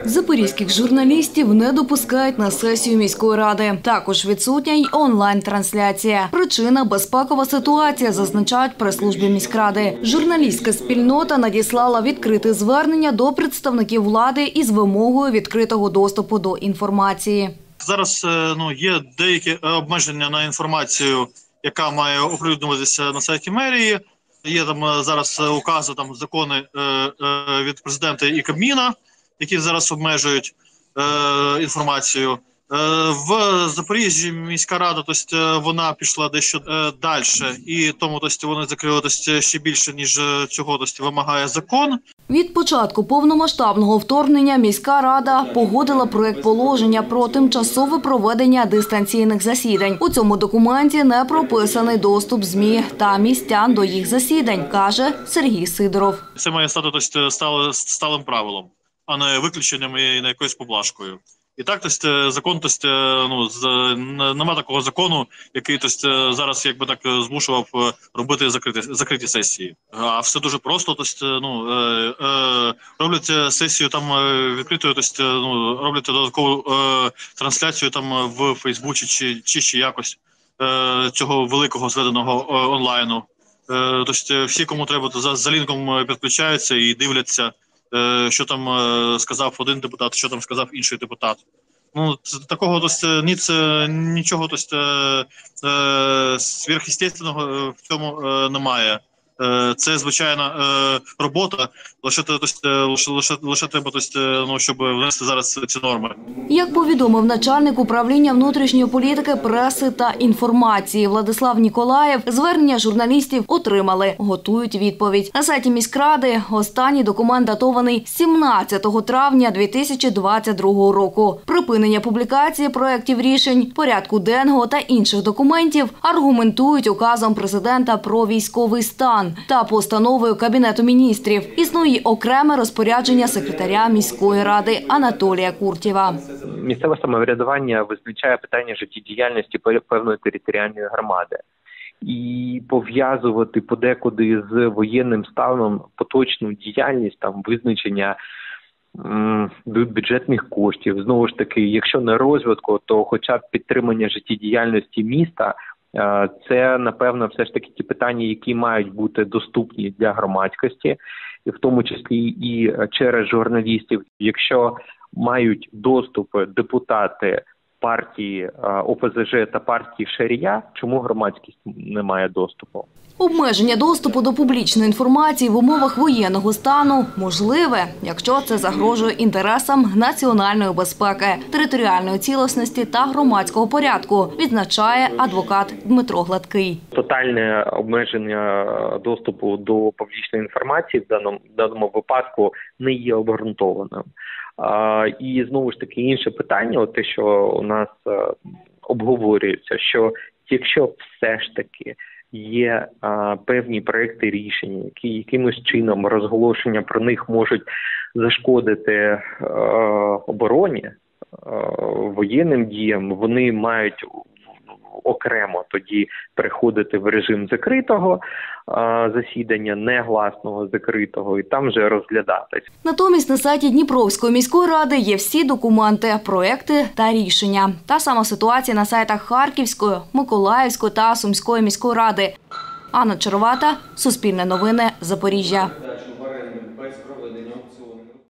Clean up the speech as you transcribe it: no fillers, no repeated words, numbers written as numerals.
Запорізьких журналістів не допускають на сесію міської ради. Також відсутня й онлайн-трансляція. Причина – безпекова ситуація, зазначають в прес-службі міськради. Журналістська спільнота надіслала відкрите звернення до представників влади із вимогою відкритого доступу до інформації. Зараз є деякі обмеження на інформацію, яка має оприлюднюватися на сайті мерії. Є там зараз укази, закони від президента і Кабміна, які зараз обмежують інформацію. В Запоріжжі міська рада, вона пішла дещо далі, і тому вони закрили ще більше, ніж цього вимагає закон. Від початку повномасштабного вторгнення міська рада погодила проект положення про тимчасове проведення дистанційних засідань. У цьому документі не прописаний доступ ЗМІ та містян до їх засідань, каже Сергій Сидоров. Це має стати сталим правилом, а не виключенням і не якоюсь поблажкою. І так, закон, нема такого закону, який зараз змушував робити закриті сесії. А все дуже просто, роблять сесію відкритою, роблять додаткову трансляцію в Фейсбуці чи якось цього великого зведеного онлайну. Всі, кому треба, за лінком підключаються і дивляться, що там сказав один депутат, що там сказав інший депутат. Такого нічого сверхъестественного в цьому немає. Це звичайна робота, лише треба, щоб внести зараз ці норми. Як повідомив начальник управління внутрішньої політики, преси та інформації Владислав Ніколаєв, звернення журналістів отримали, готують відповідь. На сайті міськради останній документ датований 17 травня 2022 року. Припинення публікації проєктів рішень, порядку денного та інших документів аргументують указом президента про військовий стан та постановою Кабінету міністрів. Існує окреме розпорядження секретаря міської ради Анатолія Куртєва. Місцеве самоврядування визначає питання життєдіяльності певної територіальної громади. І пов'язувати подекуди з воєнним станом поточну діяльність, визначення бюджетних коштів. Знову ж таки, якщо не розвитку, то хоча б підтримання життєдіяльності міста – це, напевно, все ж таки ті питання, які мають бути доступні для громадськості, і в тому числі і через журналістів. Якщо мають доступ депутати партії ОПЗЖ та партії Шарія, чому громадськість не має доступу? Обмеження доступу до публічної інформації в умовах воєнного стану можливе, якщо це загрожує інтересам національної безпеки, територіальної цілісності та громадського порядку, відзначає адвокат Дмитро Гладкий. Тотальне обмеження доступу до публічної інформації в даному випадку не є обґрунтованим. І знову ж таки інше питання, те, що у нас обговорюється, що якщо все ж таки є певні проекти рішення, які якимось чином розголошення про них можуть зашкодити обороні, воєнним діям, вони мають окремо тоді переходити в режим закритого засідання, негласного закритого, і там вже розглядатись. Натомість на сайті Дніпровської міської ради є всі документи, проекти та рішення. Та сама ситуація на сайтах Харківської, Миколаївської та Сумської міської ради. Анна Чаровата, Суспільне новини, Запоріжжя.